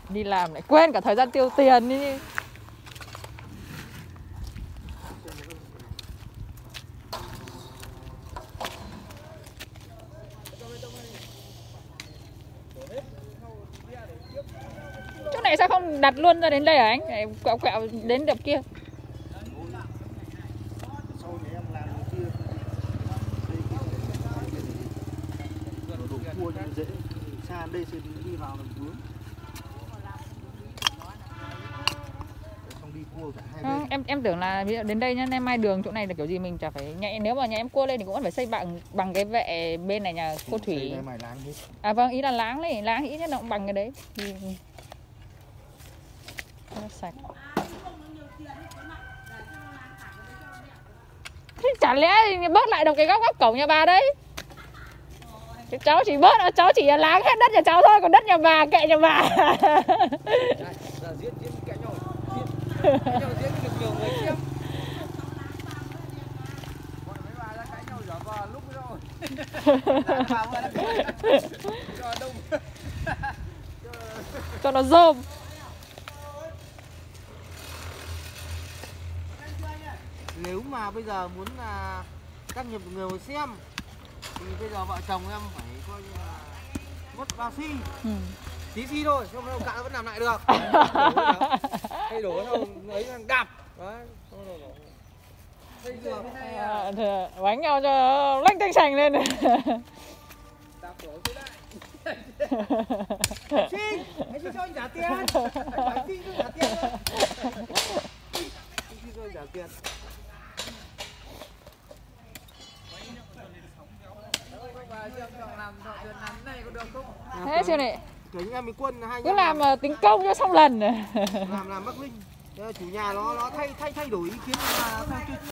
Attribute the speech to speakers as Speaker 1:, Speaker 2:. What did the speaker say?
Speaker 1: Đi làm lại quên cả thời gian tiêu tiền đi. Chỗ này sao không đặt luôn ra đến đây hả anh? Quẹo quẹo đến đập kia.
Speaker 2: Xa đây sẽ đi vào làm vướng. Xong đi cua cả hai bên.
Speaker 1: Em tưởng là ví dụ đến đây nhá, em mai đường chỗ này là kiểu gì mình chả phải nhẹ, nếu mà nhà em cua lên thì cũng phải xây bằng cái vệ bên này nhà cô Thủy. À vâng, ý là láng đấy, láng ít nhất nó cũng bằng cái đấy thì nó sạch. Thế chả lẽ thì bớt lại được cái góc cổng nhà bà đấy. Cháu chỉ bớt, cháu chỉ láng hết đất nhà cháu thôi, còn đất nhà bà kệ nhà bà.
Speaker 2: Giết cãi nhau, giết được nhiều người xem. Gọi mấy bà ra cãi nhau giả vờ lúc rồi. Cho đông.
Speaker 1: Cho nó rôm.
Speaker 2: Nếu mà bây giờ muốn là đăng nhập người xem thì bây giờ vợ chồng em phải coi như là mất bao xi. Tí xi thôi, không đâu cả vẫn làm lại được. Thay đổi đâu, ấy đang đạp. Đấy,
Speaker 1: bánh nhau cho lanh tanh sành lên.
Speaker 2: Đạp đổ cái lại. Xi, hãy cho anh trả tiền. Anh phải xi cho trả tiền thôi. Xi cho anh trả tiền.
Speaker 1: Thế siêu này
Speaker 2: Anh em mình quân hai
Speaker 1: cứ làm tính công cho xong lần.
Speaker 2: làm Bắc Linh. Chủ nhà nó thay đổi ý kiến là